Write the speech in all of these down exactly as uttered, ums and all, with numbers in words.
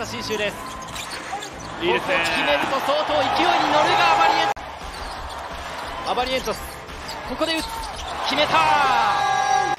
した信州です。 いいですね。 決めると相当勢いに乗るがアバリエンアバリエントス、ここで打つ、決めたー。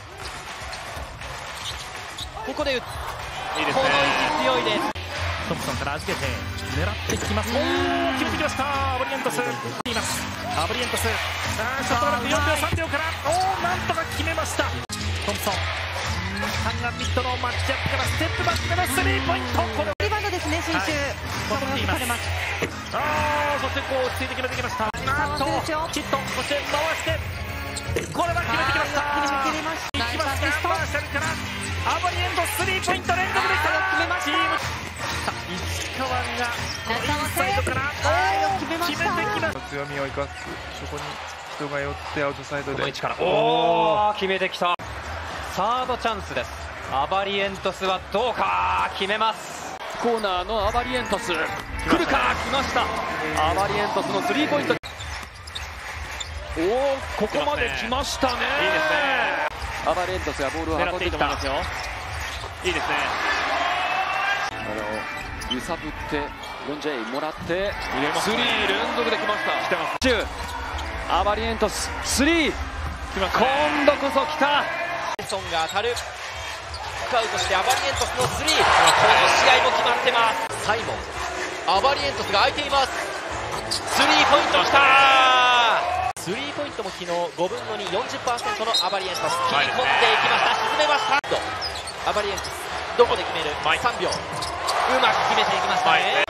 ここで打つ、 いいですね。 この位置強いです。 トンプソンから預けて狙ってきます。おー、決めてきました。アバリエントスいます。アバリエントス、さあショットラックよんびょうさんびょうから、おー、なんとか決めました。トンプソン、ハンガーミットのマッチアップからステップバックでのスリーポイント。これリバウンドですね、信州。 ここにいます。ああ、そしてこう落ち着いて決めてきました。なんとヒット、そして回してこれは決めてきました。 決めました。 いきますが、マーシャルからアバリエントスリーポイント連続できた。 決めました。 チーム石川がこのインサイドから決めました。 決めてきました。 強みを生かす、そこに人が寄ってアウトサイドでこの位置から、おお、決めてきた。サードチャンスです。アバリエントスはどうか、決めます。コーナーのアバリエントス、来るか、来ました。アバリエントスのスリーポイント。おお、ここまで来ましたね。 いいですね。 アバリエントスがボールを運んできた。 いいですね。 これを揺さぶって よんジェイ もらってスリー連続できました。 来てます。 じゅう、アバリエントススリー、 来ましたね。 今度こそ来た。ソンが当たる、スカウトしてアバリエントスのスリー、この試合も決まってます。サイモン、アバリエントスが空いています。スリーポイント来た。スリーポイントも昨日ごぶんのに、よんじゅっパーセントのアバリエントス、切り込んでいきました。沈めました。アバリエントスどこで決める、さんびょう、うまく決めていきましたね。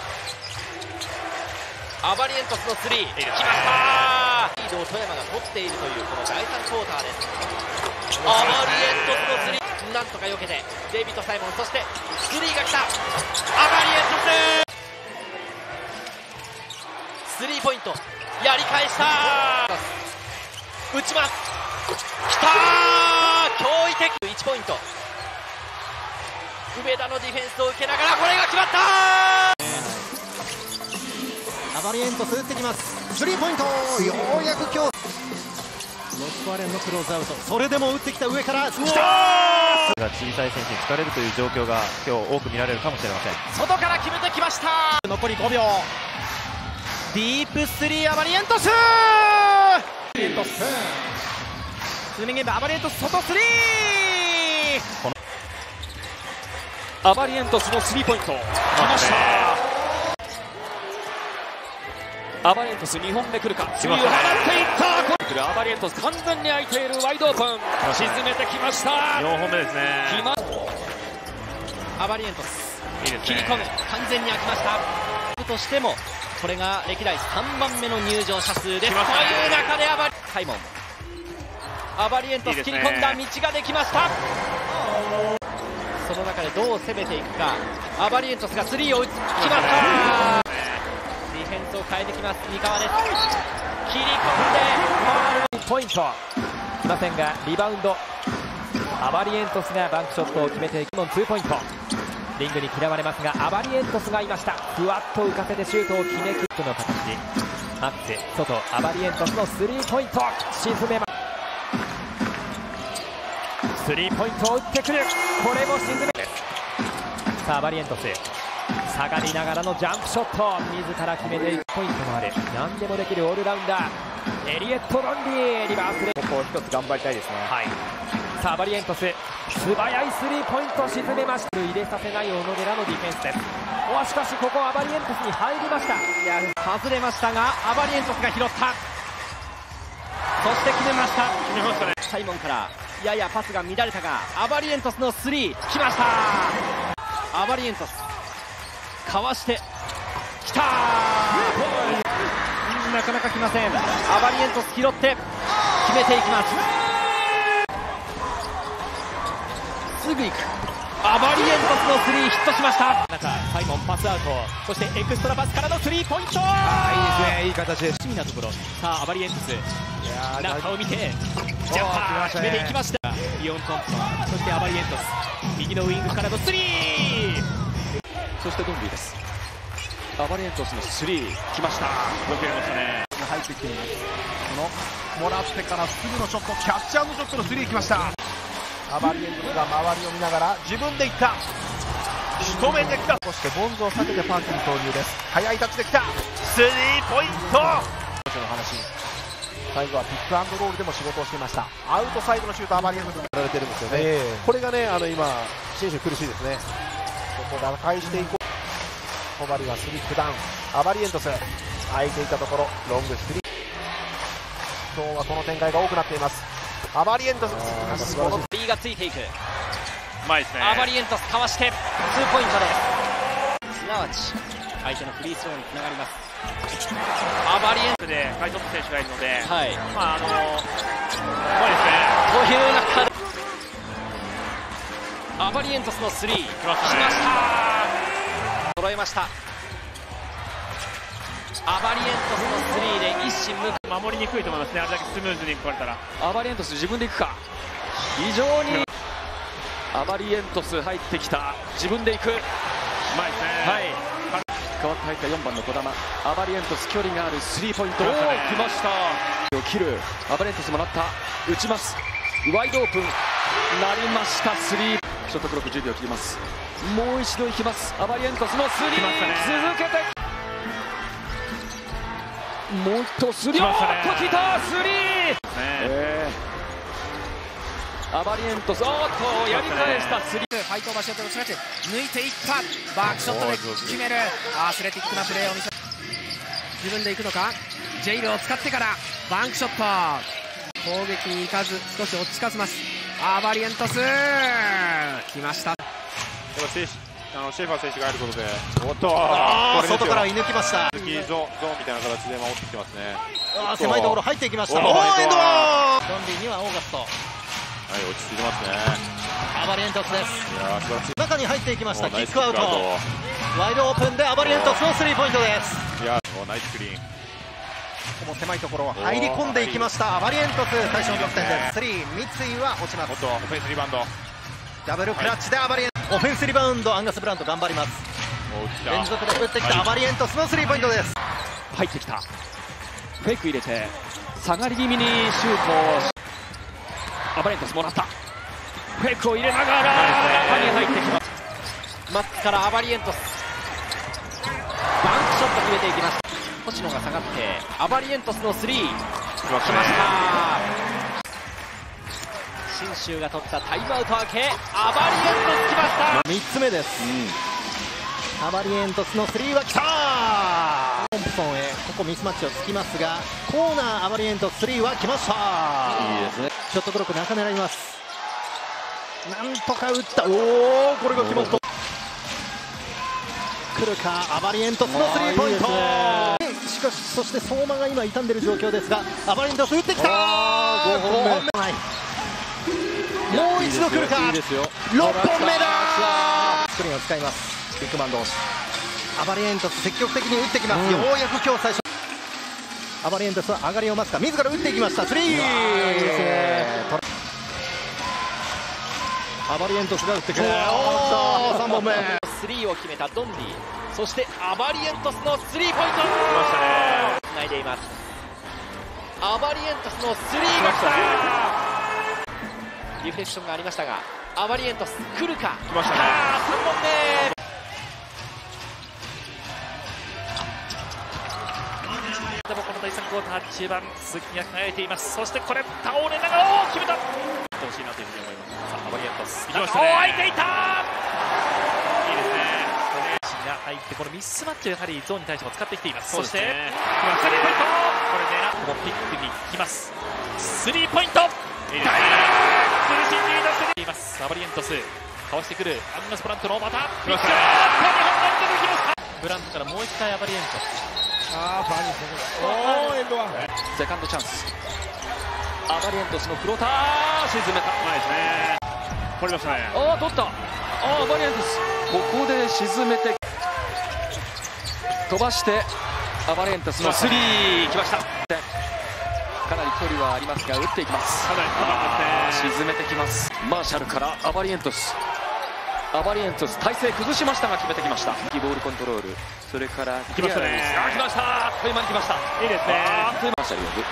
アバリエントスのスリー、来ました。リードを富山が取っているというこのだいさんクォーターです。アバリエントスのスリー、なんとか避けてデイビッド・サイモン、そしてスリーが来た。アバリエントススリーポイントやり返した。打ちます。きたー、驚異的。いちポイント、上田のディフェンスを受けながらこれが決まった。 アバリエントス打ってきます。スリーポイント、ようやく今日ロスコアレンのクローズアウト、それでも打ってきた上からきたー。 小さい選手に疲れるという状況が今日多く見られるかもしれません。 外から決めてきました。 残りごびょう、ディープスリーアバリエントス、アバリエントスツーメンゲーム、アバリエントス外スリー、 アバリエントスのスリーポイント来ました。アバリエントスにほんめ来るか、スリーを放っていった。アバリエントス完全に空いているワイドオープン、沈めてきました。 よんほんめですね。 来まアバリエントスいいですね。 切り込む、完全に空きました。としてもこれが歴代さんばんめの入場者数です。という中でアバリサイモン、アバリエントス切り込んだ道ができました。その中でどう攻めていくか。アバリエントスがスリーを打ちました。ディフェンスを変えてきます三河です。切り込んでポイント来ませんが、リバウンド、アバリエントスがバンクショットを決めていくのツーポイント、リングに嫌われますがアバリエントスがいました。ふわっと浮かせてシュートを決めきるの形、マッチ外、アバリエントスのスリーポイント沈めます。スリーポイントを打ってくる、これも沈めです。さあアバリエントス下がりながらのジャンプショット、自ら決めていくポイントもある、何でもできるオールラウンダーエリエット・ロンリー、リバースでここを一つ頑張りたいですね。はい、さあアバリエントス素早いスリーポイント沈めました。入れさせない小野寺のディフェンスです。おわしかしここアバリエントスに入りました。いや外れましたがアバリエントスが拾った。そして決めました。 決めましたね。 サイモンからややパスが乱れたがアバリエントスのスリー来ました。アバリエントスかわしてきたー、なかなか来ません。アバリエントス拾って決めていきます。すぐ行く、アバリエントスのスリーヒットしました。中サイモンパスアウト、そしてエクストラパスからのスリーポイント、 あいいですね、いい形です。 楽しみなところ。さあアバリエントス中を見てジャンパー決めていきました。リオン・トンプソン、そしてアバリエントス右のウイングからのスリー、そしてドンビーです。アバリエントスのスリー来ました。よくやりましたね。 入ってきています。このもらってからすぐのショット、キャッチャーのショットのスリー来ました。アバリエントスが周りを見ながら自分でいった。 仕留めてきた。 そしてボンズを避けてパーキン投入です。速いタッチできた。 スリーポイント。 の話、最後はピックアンドロールでも仕事をしていました。アウトサイドのシュート、アバリエントスられてるんですよね、 えーこれがね、あの今、選手苦しいですね。 ここ打開していこう。小針がスリップダウン、アバリエントス空いていたところロングスリー。今日はこの展開が多くなっています。アバリエントス、この B がついていく。 うまいですね。 アバリエントスかわしてツーポイントです。すなわち相手のフリースローにつながります。アバリエントでカイトップ選手がいるので、 はいまああのー、すごいですね。 という中でアバリエントスのスリー来ましたね。揃えました。アバリエントスのスリーで一矢報い。 守りにくいと思いますね。あれだけスムーズにいかれたら。 アバリエントス自分で行くか。非常にアバリエントス入ってきた。自分で行く。 うまいですね。 はい。代わって入ったよんばんの児玉。アバリエントス距離があるスリーポイント。おお来ましたね来ました。切る。アバリエントスもらった。打ちます。ワイドオープン。なりました。スリー。ショットクロックじゅうびょう切ります。もう一度行きます。アバリエントスのスリー。 来ましたね続けて。もう一投スリー。 来ましたねおっと来たスリー。 ねえーアバリエントス、おっとやり返したスリー。 ファイト場所で近く抜いていったバックショットで決める。アスレティックなプレーを見せ、自分で行くのか。ジェイルを使ってからバンクショット、攻撃に行かず少し落ち着かせます。アバリエントス来ました。 でもシェあのシェーファー選手が入ることで、おっと、 あー外からい射抜きました。 ゾーンゾーンみたいな形で守ってきてますね。 あー狭いところ入っていきました。 おーオーエンドはロンリーにはオーガスト、 い、落ち着いてますね。 アバリエントスです。 いやー素晴らしい。 中に入っていきました。 おナイスキックアウト、ワイドオープンでアバリエントスのスリーポイントです。 いやーナイスクリーン。 ここも狭いところ入り込んでいきました。アバリエントス最初の得点です。スリー、三井は落ちます。 おっとオフェンスリバウンド。 ダブルクラッチでアバリエント、オフェンスリバウンド、アンガス・ブラント頑張ります。 お打ちた連続で打ってきたアバリエントスのスリーポイントです。 入ってきた。フェイク入れて下がり気味にシュートを。アバリエントスもらった。フェイクを入れながら中に入ってきます。 マッツからアバリエントスバンクショット決めていきました。星野が下がってアバリエントスのスリー来ました。信州が取ったタイムアウト明け、アバリエントス来ました。 みっつめです、アバリエントスのスリーはきたー。トンプソンへここミスマッチをつきますが、コーナーアバリエントススリーは来ました。 いいですね。 ショットクロック中狙います。なんとか打った。おお、これが決まった。来るか、アバリエントスのスリーポイント。しかしそして相馬が今傷んでいる状況ですが、アバリエントス打ってきたー。ごほんめ、はい、もう一度来るか。 いいですよ。 ろっぽんめだ。スクリーンを使います。ビッグマン同士。アバリエントス積極的に打ってきます。うん、ようやく今日最初。アバリエントスは上がりを待つか、自ら打っていきました。スリー。いいですね。アバリエントスが打ってくる。おお、さんぼんめ。 スリーを決めたドンディ、そしてアバリエントスのスリーポイント来ましたね。 つないでいます。アバリエントスのスリーが来た。リフレクションがありましたが、アバリエントス来るか。 来ましたね。 さんぼんめ。 でもこのだいさんクォーター中盤鈴木が輝いています。そしてこれ倒れながら、おー決めた。欲しいなというふうに思います。さあアバリエントス、 行きましたね。 空いていた。いいですね。が入ってこのミスマッチをやはりゾーンに対しても使ってきています。そしてスリーポイント、これ狙ってもピックに来ます。スリーポイント、いいですね。苦しんでいたスリーいます。アバリエントスかわしてくるアンガス・ブラントのまた来ましたね。ブラントからもう一回アバリエントス。 あーバーニーおーエンドワン。 セカンドチャンス。アバリエントスのフローター沈めた。 うまいですね。取りましたね。 ああ取った。ああアバリエントスここで沈めて飛ばしてアバリエントスのスリー来ました。かなり距離はありますが打っていきます。 かなり高かったですね。 沈めてきます。マーシャルからアバリエントス。アバリエントス体勢崩しましたが決めてきました。ボールコントロール、それから来ましたね。 あ来ました。あっという間に来ました。 いいですね。 マーシャル呼ぶ。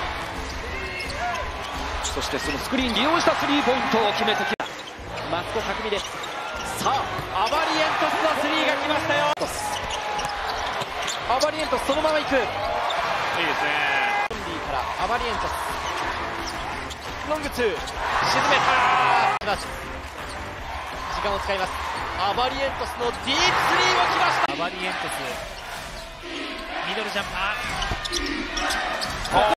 そしてそのスクリーン利用したスリーポイントを決めてきた。 マット匠です。 さあアバリエントスのスリーが来ましたよ。 アバリエントスそのまま行く。 いいですね。 ロンリーからアバリエントスロングツー沈めた。します時間を使います。アバリエントスのディープスリーが来ました。アバリエントスミドルジャンパー